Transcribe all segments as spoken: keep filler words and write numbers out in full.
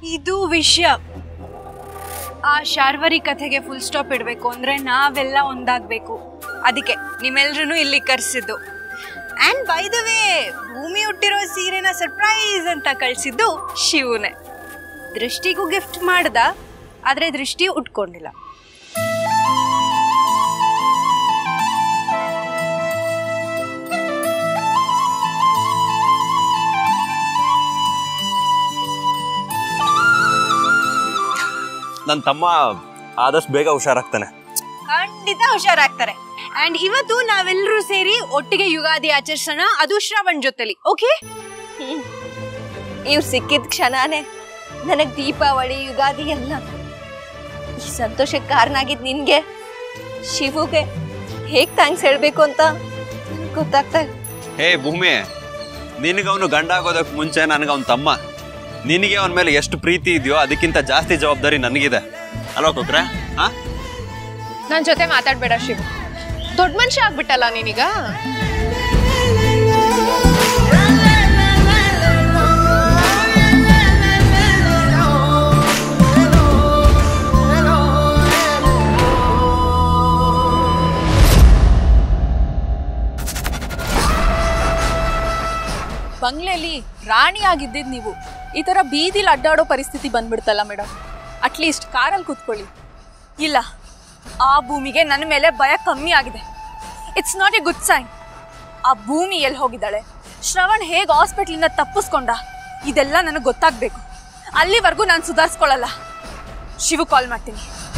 ಇದು ವಿಷಯ. ಆ ಶಾರ್ವರಿ ಕಥೆಗೆ ಫುಲ್ ಸ್ಟಾಪ್ ಇಡಬೇಕು ಅಂದ್ರೆ ನಾವೆಲ್ಲ ಒಂದಾಗಬೇಕು. ಅದಕ್ಕೆ ನಿಮ್ಮೆಲ್ರೂ ಇಲ್ಲಿ ಕರೆಸಿದ್ದು. ಆ್ಯಂಡ್ ಬೈ ದ ವೇ, ಭೂಮಿ ಹುಟ್ಟಿರೋ ಸೀರೆನ ಸರ್ಪ್ರೈಸ್ ಅಂತ ಕಳಿಸಿದ್ದು ಶಿವನೇ. ದೃಷ್ಟಿಗೂ ಗಿಫ್ಟ್ ಮಾಡ್ದ, ಆದರೆ ದೃಷ್ಟಿ ಉಟ್ಕೊಂಡಿಲ್ಲ. ನನ್ನ ತಮ್ಮ ಆದಷ್ಟು ಬೇಗ ಹುಷಾರಾಗ್ತಾನೆ. ಖಂಡಿತ ಹುಷಾರಾಗ್ತಾರೆ. ಅಂಡ್ ಇವತ್ತು ನಾವೆಲ್ಲರೂ ಸೇರಿ ಒಟ್ಟಿಗೆ ಯುಗಾದಿ ಆಚರಿಸೋಣ, ಅದು ಶ್ರಾವಣ್ ಜೊತೆಲಿ. ಓಕೆ, ಇವ್ರು ಸಿಕ್ಕಿದ ಕ್ಷಣನೇ ನನಗ್ ದೀಪಾವಳಿ ಯುಗಾದಿ ಎಲ್ಲ. ಈ ಸಂತೋಷಕ್ಕೆ ಕಾರಣ ಆಗಿದ್ ನಿನ್ಗೆ, ಶಿವುಗೆ ಹೇಗ್ ಥ್ಯಾಂಕ್ಸ್ ಹೇಳ್ಬೇಕು ಅಂತ ಗೊತ್ತಾಗ್ತಾ ಇಲ್ಲ. ಹೇ ಭೂಮಿ, ನಿನಗವನು ಗಂಡ ಆಗೋದಕ್ಕೆ ಮುಂಚೆ ನನಗವನ್ ತಮ್ಮ. ನಿನಗೆ ಅವನ ಮೇಲೆ ಎಷ್ಟು ಪ್ರೀತಿ ಇದೆಯೋ ಅದಕ್ಕಿಂತ ಜಾಸ್ತಿ ಜವಾಬ್ದಾರಿ ನನಗಿದೆ ಅಲ್ವಾ ಕೊಕ್ರೆ? ಹಾ, ನನ್ ಜೊತೆ ಮಾತಾಡ್ಬೇಡ ಶಿವ, ದೊಡ್ಡ ಮನುಷ್ಯ ಆಗ್ಬಿಟ್ಟಲ್ಲ ನೀನೀಗ. ಬಂಗ್ಲೆಯಲ್ಲಿ ರಾಣಿ ಆಗಿದ್ದಿದ್ ನೀವು ಈ ತರ ಬೀದಿಲಿ ಅಡ್ಡಾಡೋ ಪರಿಸ್ಥಿತಿ ಬಂದ್ಬಿಡ್ತಲ್ಲ ಮೇಡಮ್. ಅಟ್ಲೀಸ್ಟ್ ಕಾರಲ್ಲಿ ಕೂತ್ಕೊಳ್ಳಿ. ಇಲ್ಲ, ಆ ಭೂಮಿಗೆ ನನ್ನ ಮೇಲೆ ಭಯ ಕಮ್ಮಿ ಆಗಿದೆ. It's not a good sign. ಆ ಭೂಮಿ ಎಲ್ಲಿ ಹೋಗಿದ್ದಾಳೆ, ಶ್ರವಣ್ ಹೇಗೆ ಹಾಸ್ಪಿಟ್ಲಿಂದ ತಪ್ಪಿಸ್ಕೊಂಡ, ಇದೆಲ್ಲ ನನಗೆ ಗೊತ್ತಾಗಬೇಕು. ಅಲ್ಲಿವರೆಗೂ ನಾನು ಸುಧಾರಿಸ್ಕೊಳ್ಳಲ್ಲ. ಶಿವು ಕಾಲ್ ಮಾಡ್ತೀನಿ.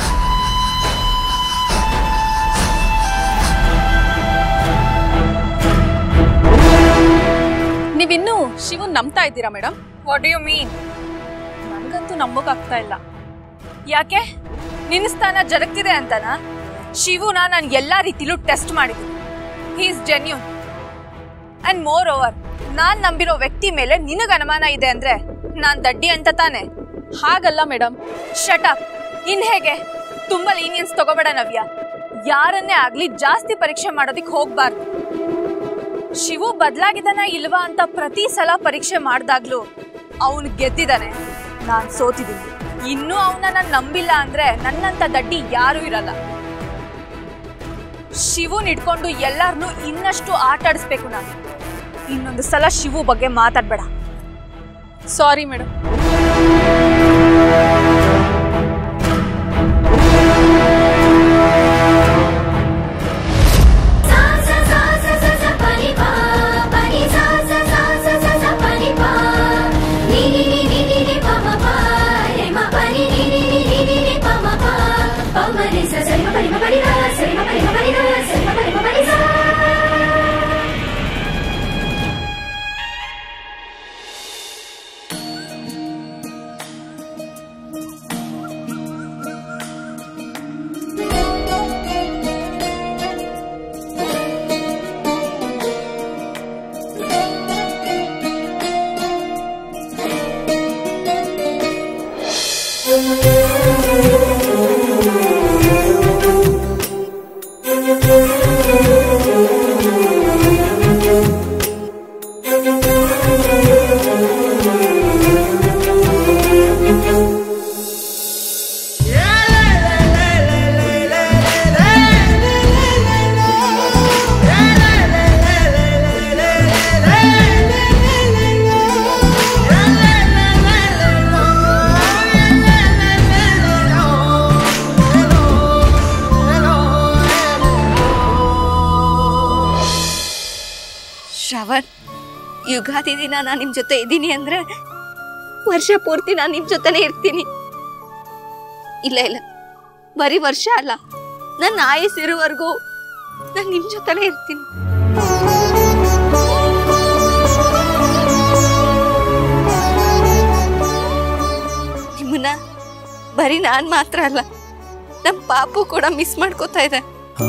ನೀವಿನ್ನೂ ಶಿವನ್ ನಂಬ್ತಾ ಇದ್ದೀರಾ madam? What do you mean? ನನಗಂತೂ ನಂಬೋಕಾಗ್ತಾ ಇಲ್ಲ. ಯಾಕೆ? ನಿನ್ನ ಸ್ಥಾನ ಜರಗ್ತಿದೆ ಅಂತನಾ? ಶಿವುನ ನಾನು ಎಲ್ಲ ರೀತಿಲೂ ಟೆಸ್ಟ್ ಮಾಡಿದ್ದೀನಿ. He is genuine. And moreover, ನಾನು ನಂಬಿರೋ ವ್ಯಕ್ತಿ ಮೇಲೆ ನಿನಗೆ ಅನುಮಾನ ಇದೆ ಅಂದ್ರೆ ನಾನು ದಡ್ಡಿ ಅಂತ ತಾನೆ? ಹಾಗಲ್ಲ ಮೇಡಮ್. Shut up. ಇನ್ ಹೇಗೆ? ತುಂಬಾ ಲೀನಿಯನ್ಸ್ ತಗೋಬೇಡ ನವ್ಯ. ಯಾರನ್ನೇ ಆಗ್ಲಿ ಜಾಸ್ತಿ ಪರೀಕ್ಷೆ ಮಾಡೋದಿಕ್ ಹೋಗ್ಬಾರ್ದು. ಶಿವು ಬದಲಾಗಿದ್ದಾನ ಇಲ್ವಾ ಅಂತ ಪ್ರತಿ ಸಲ ಪರೀಕ್ಷೆ ಮಾಡ್ದಾಗ್ಲೂ ಅವನು ಗೆದ್ದಿದ್ದಾನೆ, ನಾನ್ ಸೋತಿದ್ದೀನಿ. ಇನ್ನೂ ಅವನ ನಾನು ನಂಬಿಲ್ಲ ಅಂದ್ರೆ ನನ್ನಂತ ದಡ್ಡಿ ಯಾರೂ ಇರಲ್ಲ. ಶಿವುನ್ ಇಟ್ಕೊಂಡು ಎಲ್ಲಾರನ್ನೂ ಇನ್ನಷ್ಟು ಆಟ ಆಡಿಸ್ಬೇಕು ನಾನು. ಇನ್ನೊಂದು ಸಲ ಶಿವು ಬಗ್ಗೆ ಮಾತಾಡ್ಬೇಡ. Sorry madam. ಶ್ರವಣ್, ಯುಗಾದಿ ದಿನ ನಾನು ನಿಮ್ ಜೊತೆ ಇದ್ದೀನಿ ಅಂದ್ರೆ ವರ್ಷ ಪೂರ್ತಿ ನಾನು ನಿಮ್ ಜೊತೆನೇ ಇರ್ತೀನಿ. ಇಲ್ಲ ಇಲ್ಲ, ಬರೀ ವರ್ಷ ಅಲ್ಲ, ನನ್ನ ಆಯಸ್ಸಿರುವವರೆಗೂ ನಾನು ನಿಮ್ ಜೊತೆನೇ ಇರ್ತೀನಿ. ನಿಮ್ಮನ್ನ ಬರೀ ನಾನ್ ಮಾತ್ರ ಅಲ್ಲ, ನಮ್ ಪಾಪು ಕೂಡ ಮಿಸ್ ಮಾಡ್ಕೋತಾ ಇದೆ.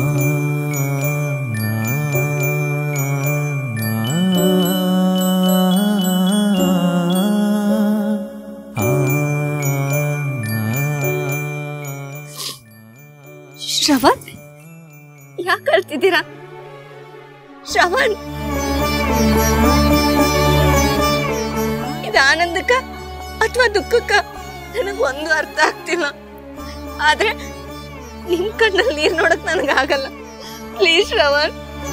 ಶ್ರವಣ್, ಯಾಕೆ ಅಳ್ತಿದ್ದೀರಾ? ಶ್ರವಣ್, ಇದು ಆನಂದಕ್ಕ ಅಥವಾ ದುಃಖಕ್ಕ? ನನಗ್ ಒಂದು ಅರ್ಥ ಆಗ್ತಿಲ್ಲ. ಆದ್ರೆ ನಿಮ್ ಕಣ್ಣಲ್ಲಿ ನೀರ್ ನೋಡಕ್ ನನಗಾಗಲ್ಲ. ಪ್ಲೀಸ್ ಶ್ರವಣ್.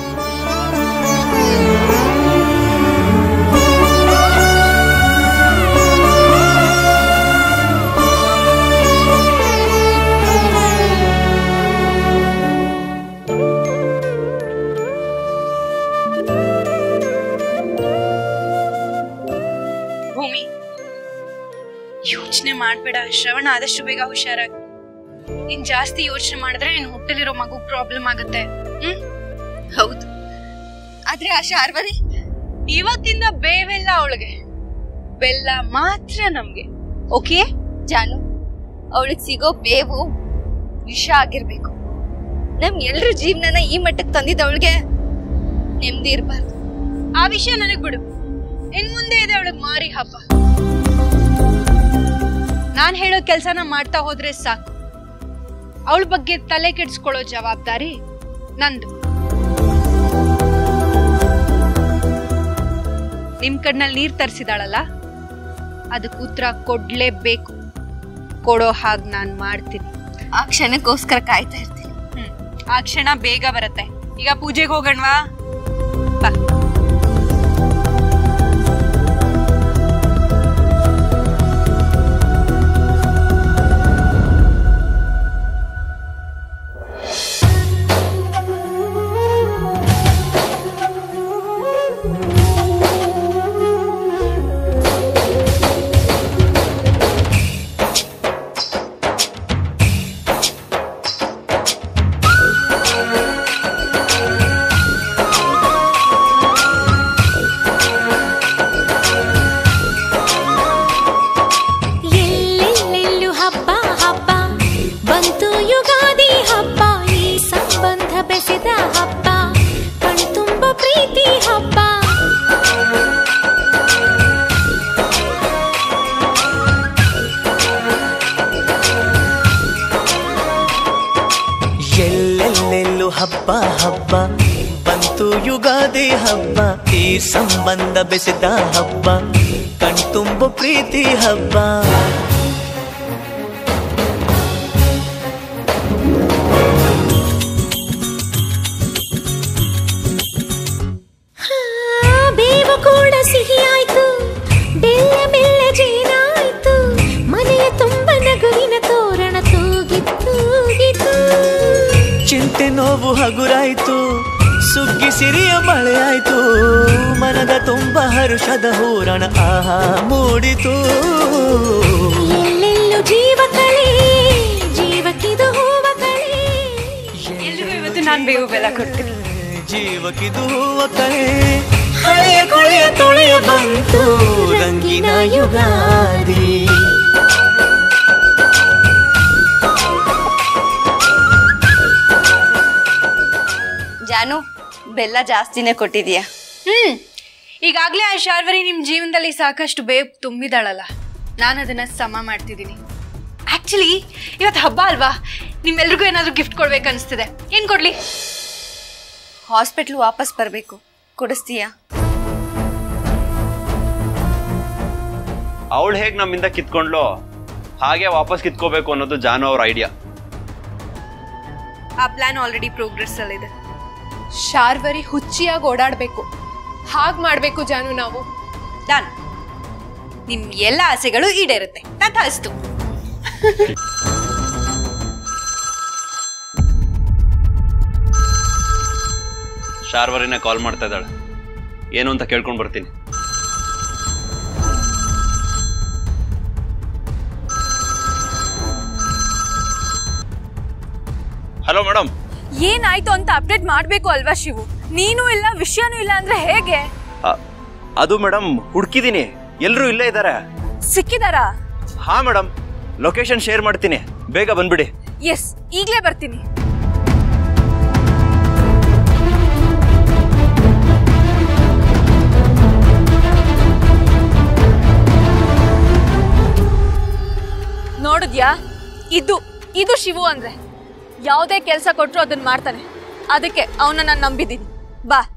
ಭೂಮಿ, ಯೋಚನೆ ಮಾಡ್ಬೇಡ. ಶ್ರವಣ ಆದಷ್ಟು ಬೇಗ ಹುಷಾರಾಗಿ. ಇನ್ ಜಾಸ್ತಿ ಯೋಚನೆ ಮಾಡಿದ್ರೆ ನಿನ್ ಹೊಟ್ಟೆಲಿರೋ ಮಗು ಪ್ರಾಬ್ಲಮ್ ಆಗುತ್ತೆ. ಹ್ಮ್ ಹೌದು, ಆದ್ರೆ ಆ ಶಾರ್ವರಿ ಇವತ್ತಿಂದ ಬೇವೆಲ್ಲ ಅವಳಿಗೆ, ಬೆಲ್ಲ ಮಾತ್ರ ನಮ್ಗೆ. ಓಕೆ ಜಾನು, ಅವಳಿಗೆ ಸಿಗೋ ಬೇವು ವಿಷ ಆಗಿರ್ಬೇಕು. ನಮ್ ಎಲ್ರ ಜೀವನನ ಈ ಮಟ್ಟಕ್ಕೆ ತಂದಿದ್ದ ಅವಳಿಗೆ ನೆಮ್ಮದಿ ಇರ್ಬಾರ್ದು. ಆ ವಿಷಯ ನನಗ್ ಬಿಡು. ಇನ್ ಮುಂದೆ ಇದೆ ಅವಳಿಗೆ ಮಾರಿ ಹಬ್ಬ. ನಾನ್ ಹೇಳೋ ಕೆಲ್ಸನ ಮಾಡ್ತಾ ಹೋದ್ರೆ ಸಾಕು. ಅವಳ ಬಗ್ಗೆ ತಲೆ ಕೆಡ್ಸ್ಕೊಳ್ಳೋ ಜವಾಬ್ದಾರಿ ನಂದು. ನಿಮ್ ಕಣ್ಣಲ್ಲಿ ನೀರ್ ತರಿಸಿದಾಳಲ್ಲ, ಅದಕ್ಕೆ ಉತ್ತರ ಕೊಡ್ಲೇಬೇಕು. ಕೊಡೋ ಹಾಗೆ ನಾನ್ ಮಾಡ್ತೀನಿ. ಆ ಕ್ಷಣಕ್ಕೋಸ್ಕರ ಕಾಯ್ತಾ ಇರ್ತೀನಿ. ಹ್ಮ್ ಆ ಕ್ಷಣ ಬೇಗ ಬರುತ್ತೆ. ಈಗ ಪೂಜೆಗೆ ಹೋಗಣ್ವಾ? ಬಾ. ಹಬ್ಬ ಹಬ್ಬ ಬಂತು ಯುಗಾದಿ ಹಬ್ಬ, ಈ ಸಂಬಂಧ ಬೆಸೆದ ಹಬ್ಬ, ಕಣ್ತುಂಬ ಪ್ರೀತಿ ಹಬ್ಬ. ಬೇವು ಕೂಡ ಸಿಹಿ ಆಯ್ತು, ಬೆಲ್ಲ ಬೆಲ್ಲ ಜೇನಾಯ್ತು, ಮನೆಯ ತುಂಬ ನಗುವಿನ ತೋರಣ ತೂಗಿತ್ತು. ಚಿಂತೆ ನೋವು ಹಗುರಾಯ್ತು, ಸುಗ್ಗಿ ಸಿರಿಯ ಮಳೆ ಆಯ್ತು, ಮನದ ತುಂಬ ಹರುಷದ ಹೂರಣ ಆಹಾ ಮೂಡಿತು. ಎಲ್ಲೆಲ್ಲೂ ಜೀವ ಕಳೆ, ಜೀವಕ್ಕಿದು ಹೂವ ಕಳೆ. ಎಲ್ರಿಗೂ ಇವತ್ತು ನಾನ್ ಬೇವು ಬೆಲ್ಲ ಕೊಡ್ತೀನಿ. ಜೀವಕ್ಕಿದು ಹೂವ ಕಳೆ, ಹಳೆಯ ಕೊಳೆಯ ತೊಳೆಯ ಬಂತು ರಂಗಿನ ಯುಗಾದಿ. ಜಾನು, ಬೆಲ್ಲ ಜಾಸ್ತಿನೇ ಕೊಟ್ಟಿದೀಯ. ಹ್ಮ್ ಈಗಾಗ್ಲೇ ಆ ಶಾರ್ವರಿ ನಿಮ್ ಜೀವನದಲ್ಲಿ ಸಾಕಷ್ಟು ಬೇವು ತುಂಬಿದಾಳಲ್ಲ, ನಾನು ಅದನ್ನ ಸಮ ಮಾಡ್ತಿದ್ದೀನಿ. ಆಕ್ಚುಲಿ ಇವತ್ತು ಹಬ್ಬ ಅಲ್ವಾ, ನಿಮ್ಮೆಲ್ರಿಗೂ ಏನಾದ್ರು ಗಿಫ್ಟ್ ಕೊಡ್ಬೇಕು ಅನಿಸ್ತಿದೆ. ಏನ್ ಕೊಡ್ಲಿ? ಹಾಸ್ಪಿಟ್ಲ್ ವಾಪಸ್ ಬರ್ಬೇಕು, ಕೊಡಿಸ್ತೀಯಾ? ಅವಳು ಹೇಗೆ ನಮ್ಮಿಂದ ಕಿತ್ಕೊಂಡ್ಲೋ ಹಾಗೆ ವಾಪಸ್ ಕಿತ್ಕೋಬೇಕು ಅನ್ನೋದು ಜಾನು ಅವ್ರ ಐಡಿಯಾ. ಆ ಪ್ಲಾನ್ ಆಲ್ರೆಡಿ ಪ್ರೋಗ್ರೆಸ್ ಅಲ್ಲಿದೆ. ಶಾರ್ವರಿ ಹುಚ್ಚಿಯಾಗಿ ಓಡಾಡ್ಬೇಕು, ಹಾಗ್ ಮಾಡ್ಬೇಕು ಜಾನು ನಾವು. ಡನ್. ನಿಮ್ ಎಲ್ಲ ಆಸೆಗಳು ಈಡೇರುತ್ತೆ. ತಥಾಸ್ತು. ಶಾರ್ವರಿನ ಕಾಲ್ ಮಾಡ್ತಾ ಇದ್ದಾಳೆ, ಏನು ಅಂತ ಕೇಳ್ಕೊಂಡು ಬರ್ತೀನಿ. Hello madam. ಏನಾಯ್ತು ಅಂತ ಅಪ್ಡೇಟ್ ಮಾಡ್ಬೇಕು ಅಲ್ವಾ ಶಿವು? ನೀನು ಇಲ್ಲ, ವಿಷಯನೂ ಇಲ್ಲ ಅಂದ್ರೆ ಹೇಗೆ? ಅದು ಮೇಡಮ್, ಹುಡುಕಿದೀನಿ, ಎಲ್ರೂ ಇಲ್ಲೇ ಇದ್ದಾರೆ. ಸಿಕ್ಕಿದಾರಾ? ಹಾ ಮೇಡಮ್, ಲೊಕೇಶನ್ ಶೇರ್ ಮಾಡ್ತೀನಿ, ಬೇಗ ಬಂದ್ಬಿಡಿ. ಎಸ್, ಈಗ್ಲೇ ಬರ್ತೀನಿ. ನೋಡಿದ್ಯಾ, ಇದು ಇದು ಶಿವು ಅಂದ್ರೆ. ಯಾವುದೇ ಕೆಲಸ ಕೊಟ್ರು ಅದನ್ನ ಮಾಡ್ತಾನೆ. ಅದಕ್ಕೆ ಅವನ್ನ ನಾನು ನಂಬಿದ್ದೀನಿ. ಬಾ.